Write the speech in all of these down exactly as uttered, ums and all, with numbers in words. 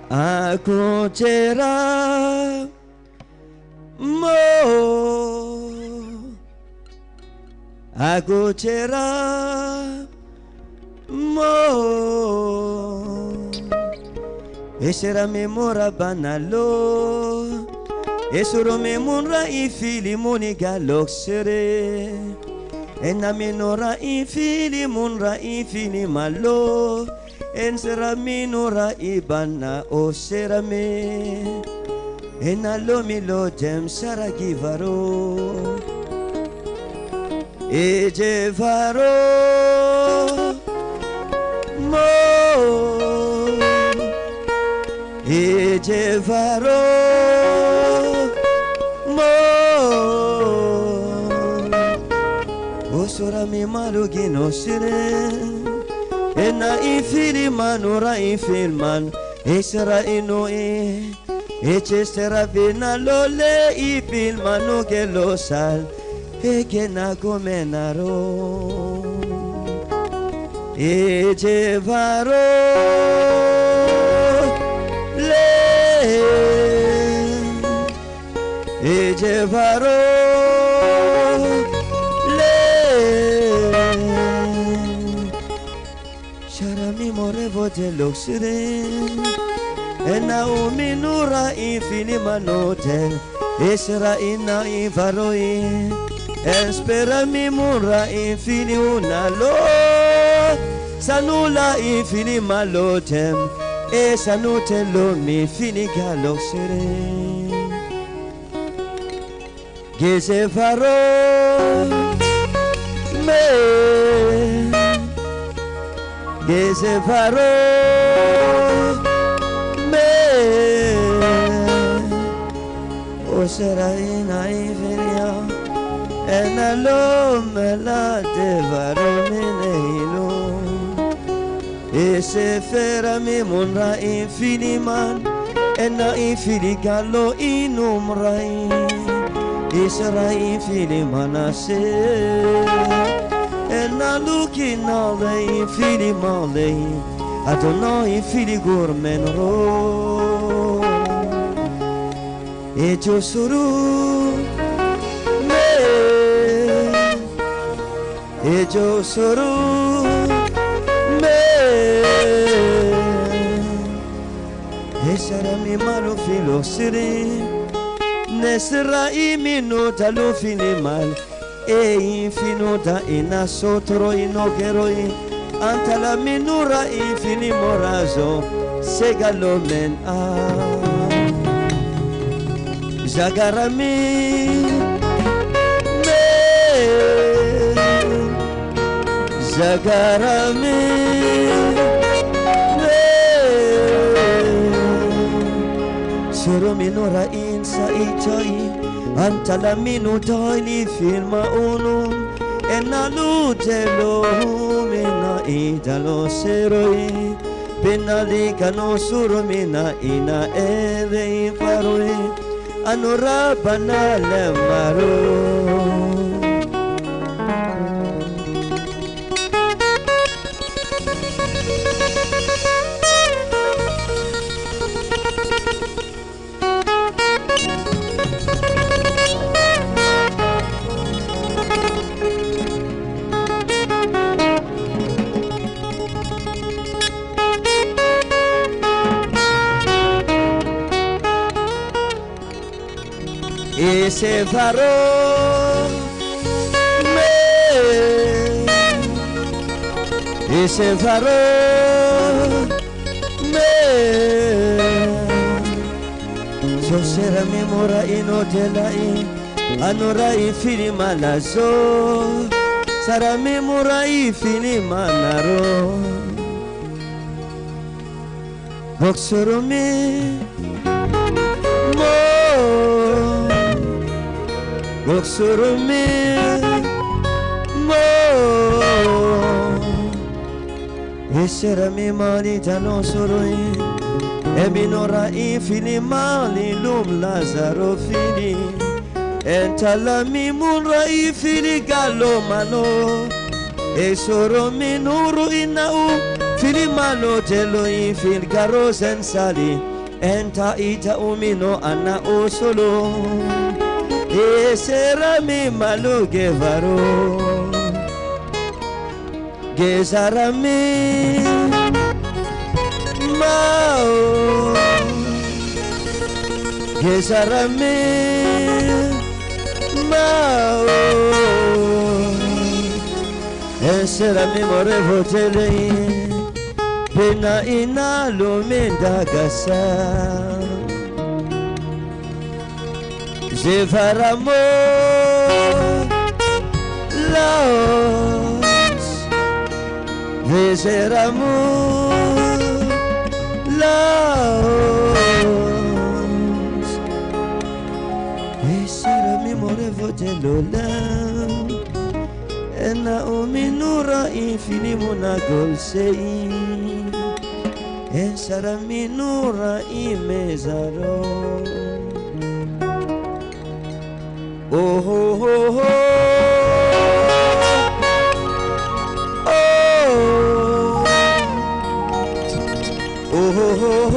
Akutera mo Akutera mo Esera memora banalo Esuro memora ifili muniga loksere Ena minora ifili munra ifili malo En sera minora ibana o sera me En alo milo jem sara givaro Eje varo mo Eje varo mo O sora mi malugino sire Ena infili manura infil man Esera inoe Eche sera vina lole ifil manu ke lo sal Eke na comenaro Eche varo le Eche varo Sharami morevo de luxure Ena uminura infini manote Esera ina invaroi Espera mi mura infini unalo Sanula infini malotem E sanute lo mi fini galoxure Gese faro me Gese faro me O sera ina infinia Ena lo me la devaro menehilo E se fera mi munra infiniman Ena infini gallo inumrai Isra infini manase Ena lukin alle infini male Adono infini gourmenro E giosuru me E giosuru me E sarà mi malo filo siri Nesra iminuta lo fini mal E infinuta ina sotro inogeroi Anta la minura infini morazo Segalo men a Zagarami me Zagarami me Soro minura insa ichai Anta la minuta li firma unum Ena lutelo mina idalo seroi Penalika no surumina ina ere infaroi Anurabana lemaro Ese faro me Ese faro me So sera mi mora inotelai Anora infini malazo Sara mi mora infini manaro Voxoro me mo Voxoro me mo Esera mi mali tano soroi E minora infini mali lum Lazaro fini Entala mi munra infini gallo mano E soro minuru inau fini malo telo infin caro sensali enta ita umino ana osolo e serami malo gevaro gezarami mao gezarami mao e serami more votele Pena inalo mendagasa Jevaramo Laos Veseramo Laos Eserami morevo delola Ena ominura infinimuna golsei E sarà minura in mesaro Oh oh oh oh Oh oh oh oh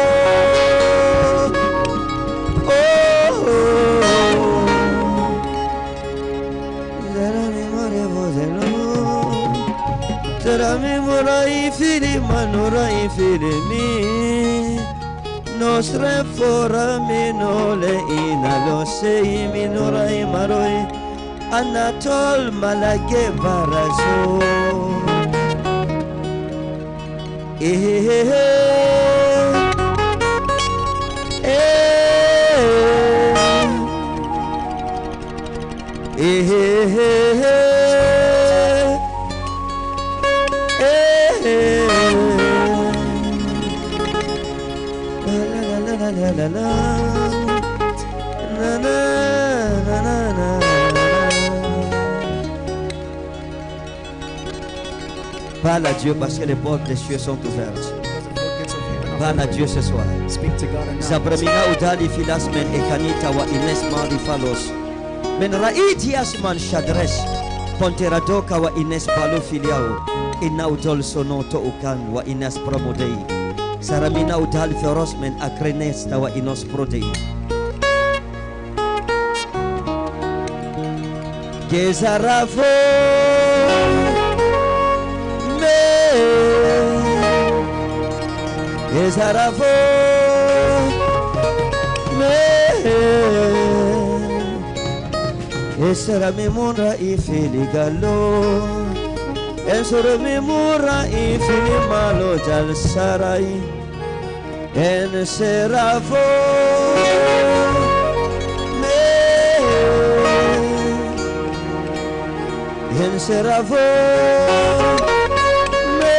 Sarà memora i fili manora i fili mi Nostre fora minole inalo sei minora i maroi Anatol malage barazo Eh eh eh eh eh La la la la na na na na na. Parle à Dieu parce que les portes des cieux sont ouvertes. Parle à Dieu ce soir. Zabramina udali filasmen e kanita wa ines mari falos. Men raiti asman shadres. Ponteradoka wa ines palo filiao. Inaudol sonoto ukan wa ines promodei. Saramina udal ferosmen akrenes tawa inos prodei. Gezaravo me Gezaravo me Esera memora i filigalo Esera memora i filimalo jal sarai En seravo En seravo me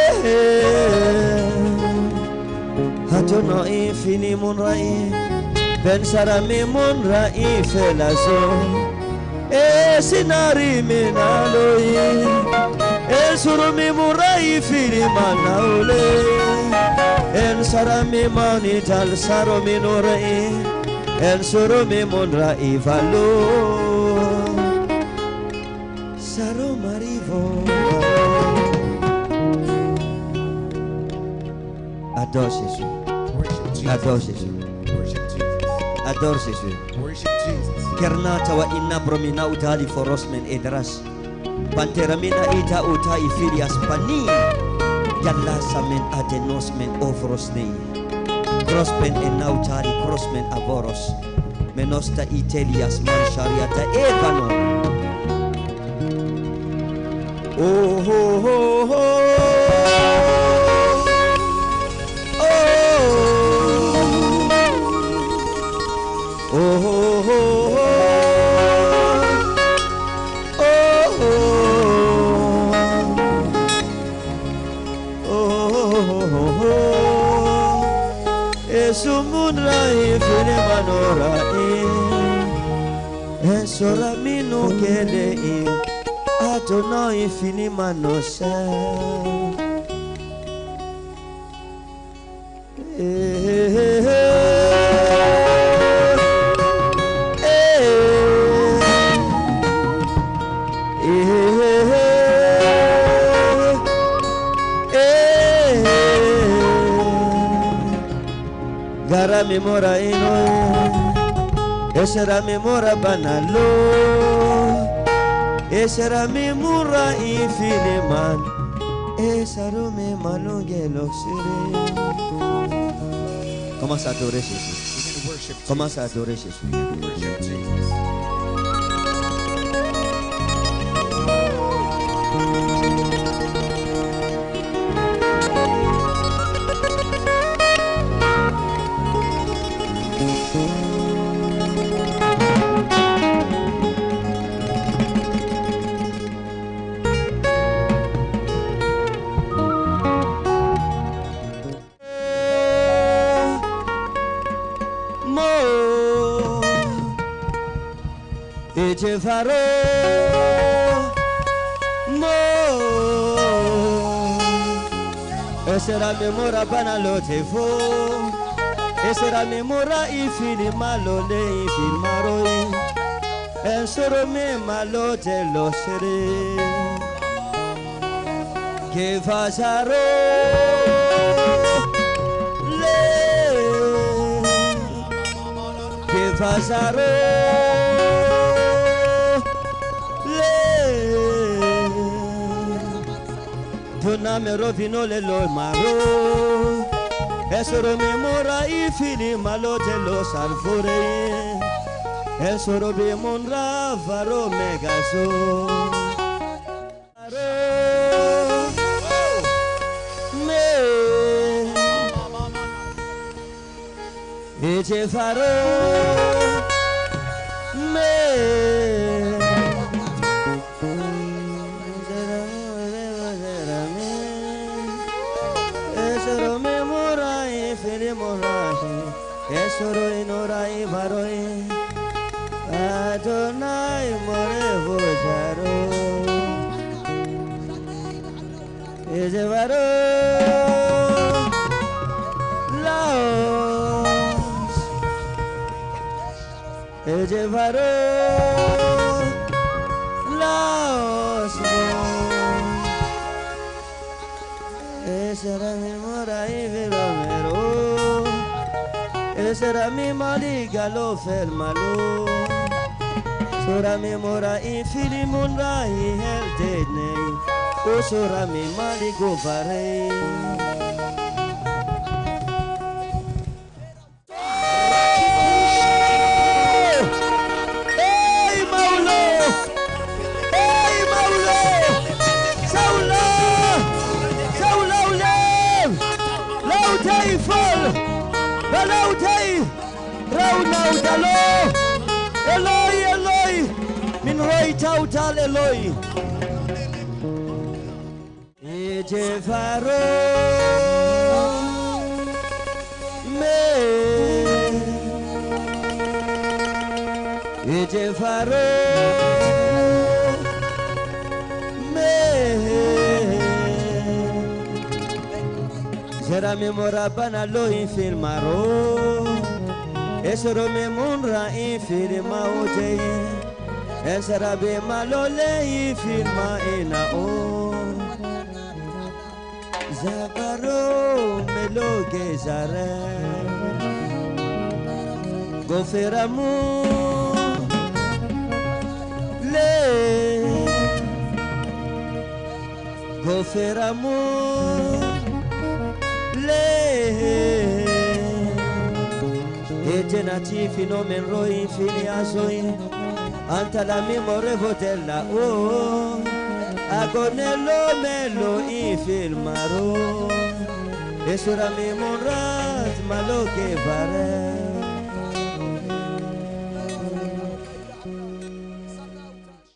Hatono infini munrai Pensara mi munrai felazo E sinari minaloi E suru mi murai fili manaule En sarami mani tal saro minurai En suru mi munrai valo Saro marivo Adore Jésus Adore Jésus Adore Jésus Kernata wa inna bromina utali forosmen edras Panteramina ita uta ifilias pani Yalla samen adenosmen ofrosnei Crosspen en nautali crossmen avoros Menosta itelias manchariata evano Oh, oh, oh, oh, oh, oh, oh, oh, Esumunrai finemanorai Esoramino kelei Adonai infini manosa Gara memora ino. Esera memora banalo. Esera memora infiniman. Esero me malongelo sere. Commence à adorer Jésus. Commence à adorer Jésus. Je farò mo e sarà memora banalo te fo e sarà memora i fili malo le i filmaro e solo me malo te lo sere che fasarò le che fasarò Dona me rovino le lo maro Esoro memora i fili malo te lo salfore Esoro be monra varo megaso Me E te farò Me Esoro inorai varoi Adonai more vojaro Eze varo Laos Eze varo Laos Esera memorai veromero Esera mi maliga lo fermalo Sora mi mora in fili munra i heldene O sora mi maligo varei Hey Maulo Hey Maulo Saula Saula ulev Lautei fol Balautei, Raunau Dalo, Eloi, Eloi, Min Roi Tautal Eloi. E te farò me, e te farò me. Sera memora banalo in filmaro Esero memora in filma oje Esera be malole in filma ina o Zabaro meloge zare Goferamu Le Goferamu E genati finomen roi fili asoi Anta la memore votella o Agonello melo in filmaro E sura memorat malo che vare